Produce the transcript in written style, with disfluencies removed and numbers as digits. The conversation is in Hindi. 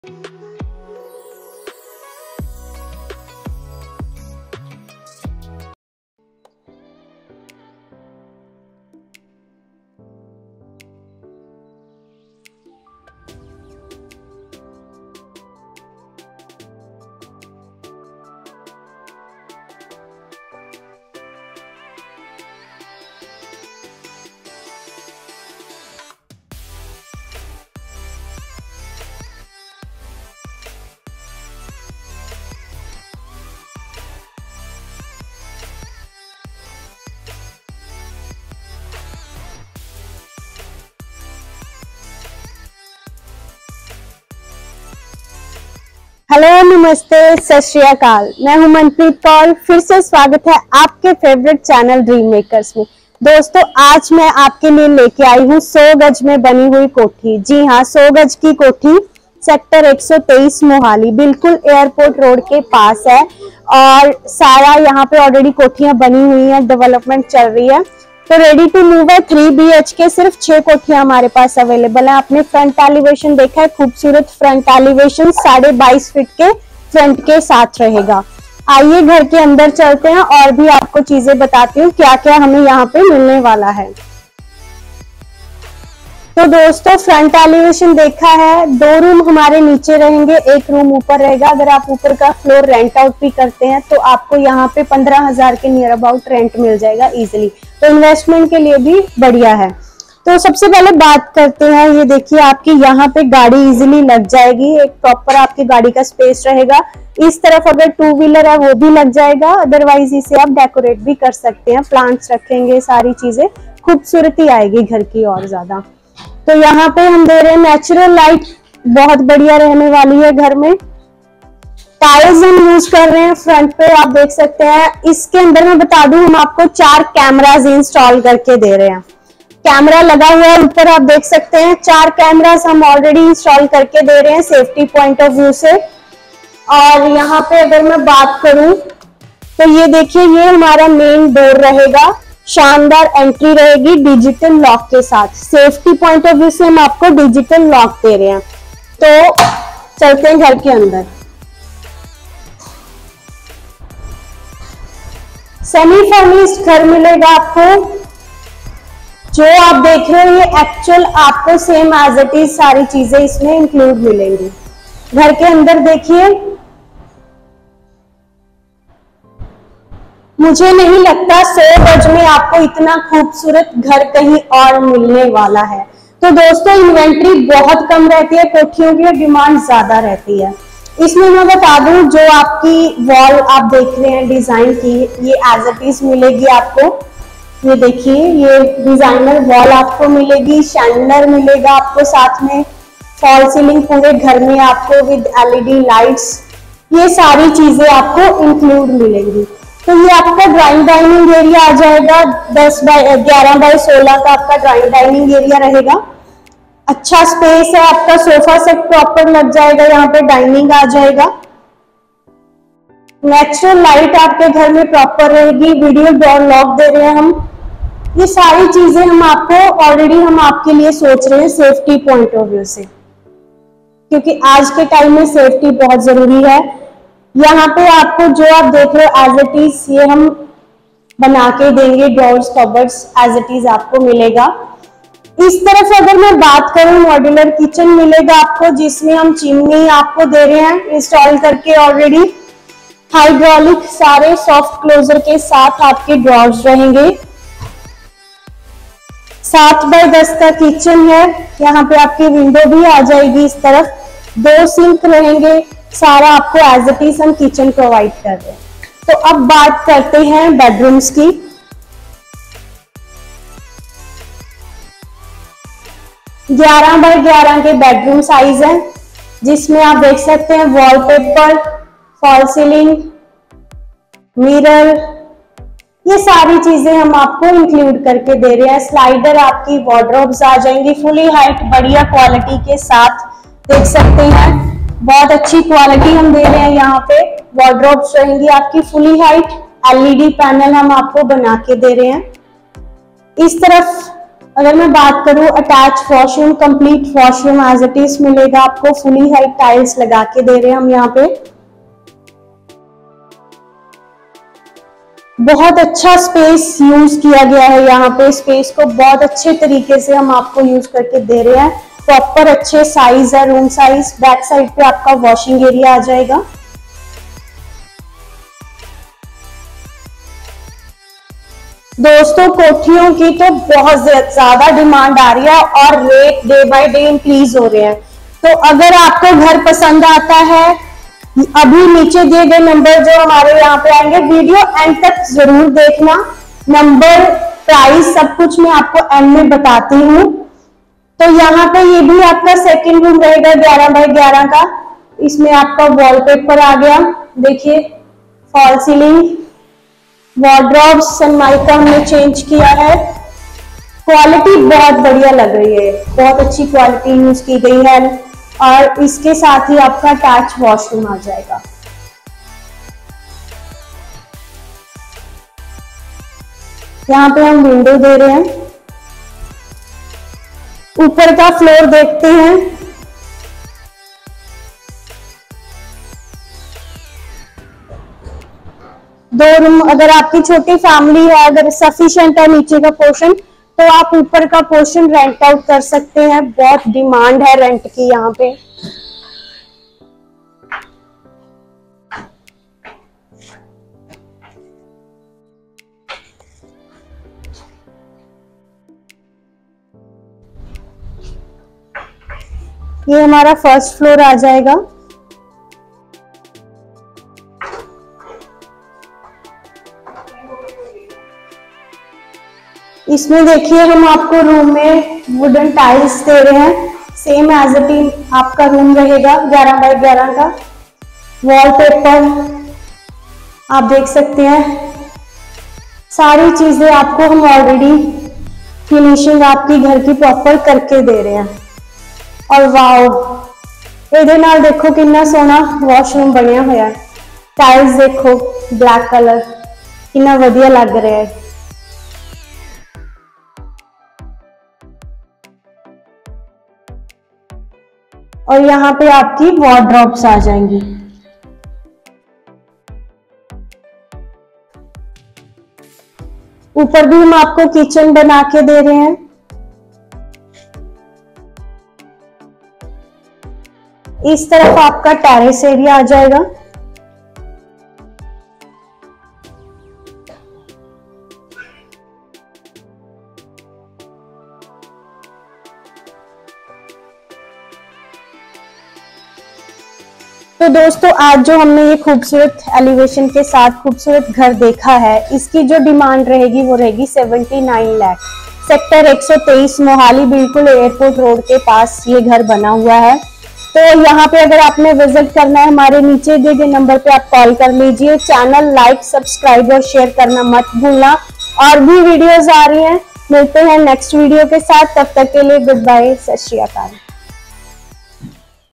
हेलो, नमस्ते, सत श्री अकाल। मैं हूं मनप्रीत कौर। फिर से स्वागत है आपके फेवरेट चैनल ड्रीम मेकर्स में। दोस्तों, आज मैं आपके लिए लेके आई हूं 100 गज में बनी हुई कोठी। जी हाँ, 100 गज की कोठी सेक्टर 123 मोहाली, बिल्कुल एयरपोर्ट रोड के पास है। और सारा यहाँ पे ऑलरेडी कोठियां बनी हुई हैं, डेवलपमेंट चल रही है। तो रेडी टू मूव है। 3 BHK, सिर्फ 6 कोठियां हमारे पास अवेलेबल है। आपने फ्रंट एलिवेशन देखा है, खूबसूरत फ्रंट एलिवेशन 22.5 फीट के फ्रंट के साथ रहेगा। आइए घर के अंदर चलते हैं और भी आपको चीजें बताती हूँ क्या क्या हमें यहाँ पे मिलने वाला है। तो दोस्तों, फ्रंट एलिवेशन देखा है। 2 रूम हमारे नीचे रहेंगे, 1 रूम ऊपर रहेगा। अगर आप ऊपर का फ्लोर रेंट आउट भी करते हैं तो आपको यहाँ पे 15,000 के नियर अबाउट रेंट मिल जाएगा इजीली। तो इन्वेस्टमेंट के लिए भी बढ़िया है। तो सबसे पहले बात करते हैं, ये देखिए आपकी यहाँ पे गाड़ी इजीली लग जाएगी। एक प्रॉपर आपकी गाड़ी का स्पेस रहेगा। इस तरफ अगर 2 व्हीलर है वो भी लग जाएगा, अदरवाइज इसे आप डेकोरेट भी कर सकते हैं। प्लांट्स रखेंगे, सारी चीजें, खूबसूरती आएगी घर की और ज्यादा। तो यहाँ पे हम दे रहे हैं नेचुरल लाइट, बहुत बढ़िया रहने वाली है घर में। टाइल्स हम यूज कर रहे हैं फ्रंट पे, आप देख सकते हैं। इसके अंदर मैं बता दूं, हम आपको 4 कैमरास इंस्टॉल करके दे रहे हैं। कैमरा लगा हुआ है ऊपर, आप देख सकते हैं। 4 कैमरास हम ऑलरेडी इंस्टॉल करके दे रहे हैं सेफ्टी पॉइंट ऑफ व्यू से। और यहाँ पे अगर मैं बात करूं तो ये देखिए, ये हमारा मेन डोर रहेगा। शानदार एंट्री रहेगी डिजिटल लॉक के साथ। सेफ्टी पॉइंट ऑफ व्यू से हम आपको डिजिटल लॉक दे रहे हैं। तो चलते हैं घर के अंदर। सेमी फर्निश्ड घर मिलेगा आपको। जो आप देख रहे हो ये एक्चुअल आपको सेम एज इट इज सारी चीजें इसमें इंक्लूड मिलेंगी। घर के अंदर देखिए, मुझे नहीं लगता 100 गज में आपको इतना खूबसूरत घर कहीं और मिलने वाला है। तो दोस्तों, इन्वेंट्री बहुत कम रहती है, कोठियों की डिमांड ज्यादा रहती है। इसमें मैं बता दूं, जो आपकी वॉल आप देख रहे हैं डिजाइन की, ये एज इट इज मिलेगी आपको। ये देखिए, ये डिजाइनर वॉल आपको मिलेगी, शैंडलर मिलेगा आपको साथ में, फॉल सीलिंग पूरे घर में आपको विद LED लाइट्स, ये सारी चीजें आपको इंक्लूड मिलेंगी। तो ये आपका ड्राइंग डाइनिंग एरिया आ जाएगा। 11 बाय 16 का आपका ड्राइंग डाइनिंग एरिया रहेगा। अच्छा स्पेस है आपका, सोफा सेट प्रॉपर लग जाएगा, यहाँ पे डाइनिंग आ जाएगा। नेचुरल लाइट आपके घर में प्रॉपर रहेगी। वीडियो डोर लॉक दे रहे हैं हम। ये सारी चीजें हम आपको ऑलरेडी हम आपके लिए सोच रहे हैं सेफ्टी पॉइंट ऑफ व्यू से, क्योंकि आज के टाइम में सेफ्टी बहुत जरूरी है। यहाँ पे आपको जो आप देख रहे हो एज इट इज, ये हम बना के देंगे। Doors, cupboards as it is आपको मिलेगा। इस तरफ अगर मैं बात करूं, मॉड्यूलर किचन मिलेगा आपको, जिसमें हम चिमनी आपको दे रहे हैं इंस्टॉल करके ऑलरेडी। हाइड्रोलिक सारे सॉफ्ट क्लोजर के साथ आपके ड्रॉर्स रहेंगे। 7 बाय 10 का किचन है। यहाँ पे आपकी विंडो भी आ जाएगी इस तरफ। 2 सिंक रहेंगे। सारा आपको एज इट इज हम किचन प्रोवाइड कर रहे हैं। तो अब बात करते हैं बेडरूम्स की। 11 बाय 11 के बेडरूम साइज है, जिसमें आप देख सकते हैं वॉलपेपर, फॉल सीलिंग, मिरर, ये सारी चीजें हम आपको इंक्लूड करके दे रहे हैं। स्लाइडर आपकी वार्डरोब्स आ जाएंगी फुली हाइट, बढ़िया क्वालिटी के साथ, देख सकते हैं। बहुत अच्छी क्वालिटी हम दे रहे हैं। यहाँ पे वार्डरोब्स रहेंगी आपकी फुली हाइट। LED पैनल हम आपको बना के दे रहे हैं। इस तरफ अगर मैं बात करूं attach washroom, complete washroom as it is मिलेगा आपको, फुली हाइट टाइल्स लगा के दे रहे हैं हम यहाँ पे। बहुत अच्छा स्पेस यूज किया गया है यहाँ पे, स्पेस को बहुत अच्छे तरीके से हम आपको यूज करके दे रहे हैं। प्रॉपर अच्छे साइज है, रूम साइज। बैक साइड पे आपका वॉशिंग एरिया आ जाएगा। दोस्तों कोठियों की तो बहुत ज्यादा डिमांड आ रही है और rate day by day increase हो रहे हैं। तो अगर आपको घर पसंद आता है, अभी नीचे दिए गए नंबर जो हमारे यहाँ पे आएंगे, वीडियो एंड तक जरूर देखना। नंबर, प्राइस, सब कुछ मैं आपको एंड में बताती हूँ। तो यहाँ पे ये भी आपका सेकंड रूम रहेगा 11 बाय 11 का। इसमें आपका वॉलपेपर आ गया, देखिए फॉल सीलिंग, वार्डरोब, सनमाइका हमने चेंज किया है। क्वालिटी बहुत बढ़िया लग रही है, बहुत अच्छी क्वालिटी यूज की गई है। और इसके साथ ही आपका अटैच वॉशरूम आ जाएगा। यहाँ पे हम विंडो दे रहे हैं। ऊपर का फ्लोर देखते हैं। दो रूम, अगर आपकी छोटी फैमिली है, अगर सफिशिएंट है नीचे का पोर्शन, तो आप ऊपर का पोर्शन रेंट आउट कर सकते हैं। बहुत डिमांड है रेंट की यहाँ पे। ये हमारा फर्स्ट फ्लोर आ जाएगा। इसमें देखिए हम आपको रूम में वुडन टाइल्स दे रहे हैं, सेम एज इट इज आपका रूम रहेगा 11 बाय 11 का। वॉलपेपर आप देख सकते हैं, सारी चीजें आपको हम ऑलरेडी फिनिशिंग आपकी घर की प्रॉपर करके दे रहे हैं। और वाओ, ਇਹਦੇ ਨਾਲ देखो कितना सोहना वॉशरूम बनया हुआ है। टाइल्स देखो ब्लैक कलर, कितना वधिया लग रहा है। और यहाँ पे आपकी वार्डरोब्स आ जाएंगी। ऊपर भी हम आपको किचन बना के दे रहे हैं। इस तरफ आपका टेरेस एरिया आ जाएगा। तो दोस्तों आज जो हमने ये खूबसूरत एलिवेशन के साथ खूबसूरत घर देखा है, इसकी जो डिमांड रहेगी वो रहेगी 79 लाख। सेक्टर 123 मोहाली, बिल्कुल एयरपोर्ट रोड के पास ये घर बना हुआ है। तो यहाँ पे अगर आपने विजिट करना है, हमारे नीचे दिए गए नंबर पे आप कॉल कर लीजिए। चैनल लाइक, सब्सक्राइब और शेयर करना मत भूलना। और भी वीडियोस आ रही हैं, मिलते हैं नेक्स्ट वीडियो के साथ। तब तक के लिए गुड बाय, सत श्री अकाल।